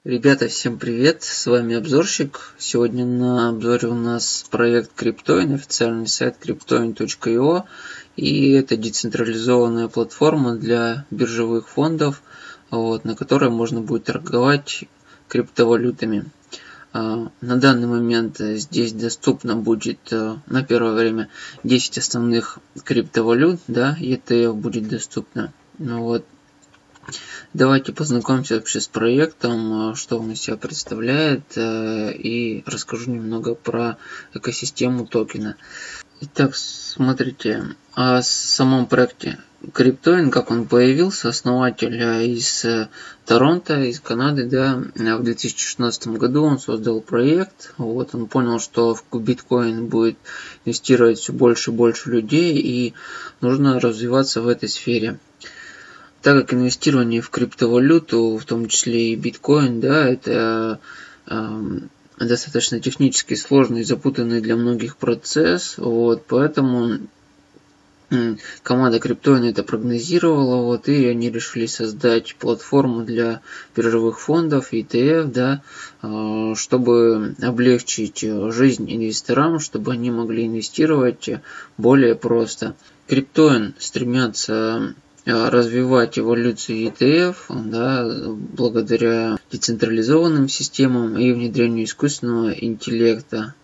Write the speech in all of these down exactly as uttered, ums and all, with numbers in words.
Ребята, всем привет, с вами обзорщик. Сегодня на обзоре у нас проект Cryptoin, официальный сайт криптоин точка ай о, и это децентрализованная платформа для биржевых фондов, вот, на которой можно будет торговать криптовалютами. На данный момент здесь доступно будет на первое время десять основных криптовалют, да, и и ти эф будет доступно. Вот. Давайте познакомимся вообще с проектом, что он из себя представляет, и расскажу немного про экосистему токена. Итак, смотрите, о самом проекте Cryptoin, как он появился, основатель из Торонто, из Канады, да, в две тысячи шестнадцатом году он создал проект. Вот, он понял, что в биткоин будет инвестировать все больше и больше людей, и нужно развиваться в этой сфере. Так как инвестирование в криптовалюту, в том числе и биткоин, да, это э, достаточно технически сложный и запутанный для многих процесс, вот, поэтому э, команда Cryptoin это прогнозировала, вот, и они решили создать платформу для биржевых фондов, и ти эф, да, э, чтобы облегчить жизнь инвесторам, чтобы они могли инвестировать более просто. Cryptoin стремятся развивать эволюцию и ти эф, да, благодаря децентрализованным системам и внедрению искусственного интеллекта.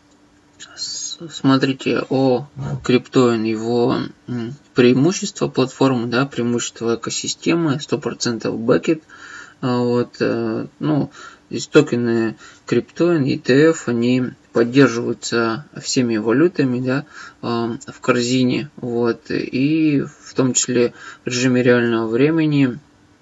Смотрите о Cryptoin, его преимущества платформы, да, преимущества экосистемы, сто процентов бэкет. Вот, ну, из токены Cryptoin и ти эф, они поддерживаются всеми валютами, да, в корзине, вот, и в том числе в режиме реального времени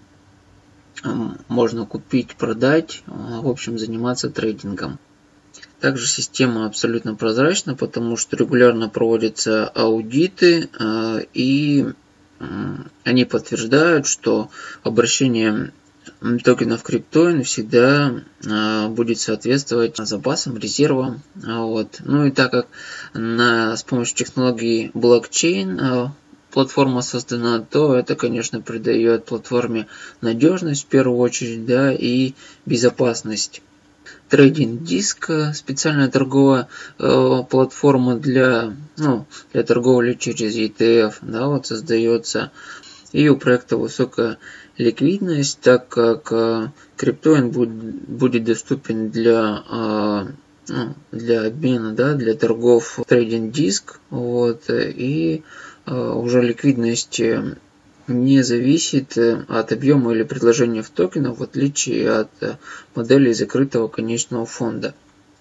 можно купить, продать, в общем, заниматься трейдингом. Также система абсолютно прозрачна, потому что регулярно проводятся аудиты, и они подтверждают, что обращение токенов Cryptoin всегда э, будет соответствовать запасам, резервам. Вот. Ну и так как на, с помощью технологии блокчейн э, платформа создана, то это, конечно, придает платформе надежность в первую очередь, да, и безопасность. Trading Disk, специальная торговая э, платформа для, ну, для торговли через и ти эф, да, вот создается. И у проекта высокая ликвидность, так как Cryptoin будет, будет доступен для, ну, для обмена, да, для торгов Trading Disk, вот, и уже ликвидность не зависит от объема или предложения в токенах, в отличие от модели закрытого конечного фонда.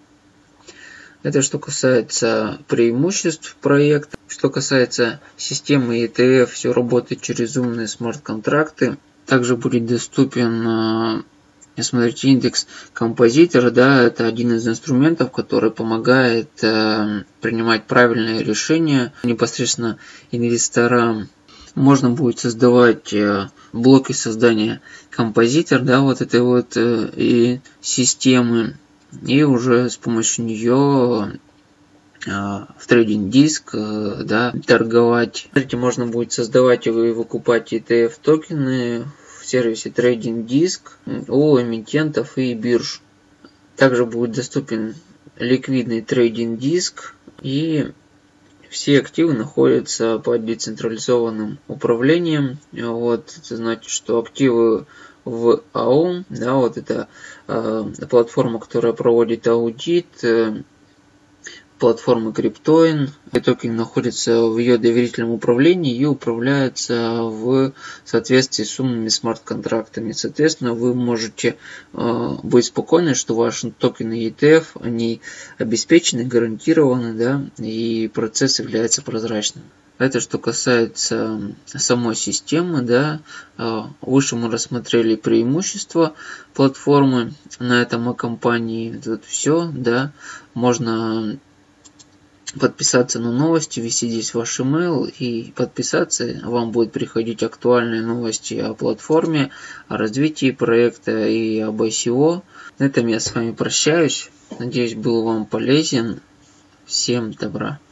Это что касается преимуществ проекта. Что касается системы и ти эф, все работает через умные смарт-контракты. Также будет доступен, смотрите, индекс композитора, да, это один из инструментов, который помогает э, принимать правильные решения непосредственно инвесторам. Можно будет создавать э, блоки создания композитор, да, вот этой вот э, и системы, и уже с помощью нее э, в Trading Disk, э, да, торговать. Смотрите, можно будет создавать и выкупать и ти эф токены в сервисе Trading Disk у эмитентов и бирж. Также будет доступен ликвидный Trading Disk, и все активы находятся под децентрализованным управлением. Вот, это значит, что активы в эй о, да, вот это э, платформа, которая проводит аудит, э, платформа Cryptoin. Токен находится в ее доверительном управлении и управляется в соответствии с умными смарт-контрактами. Соответственно, вы можете э, быть спокойны, что ваши токены и ти эф, они обеспечены, гарантированы, да, и процесс является прозрачным. Это что касается самой системы, да. Выше мы рассмотрели преимущества платформы на этом компании. Тут все, да. Можно подписаться на новости, ввести здесь ваш email и подписаться. Вам будут приходить актуальные новости о платформе, о развитии проекта и об ай си о. На этом я с вами прощаюсь. Надеюсь, был вам полезен. Всем добра.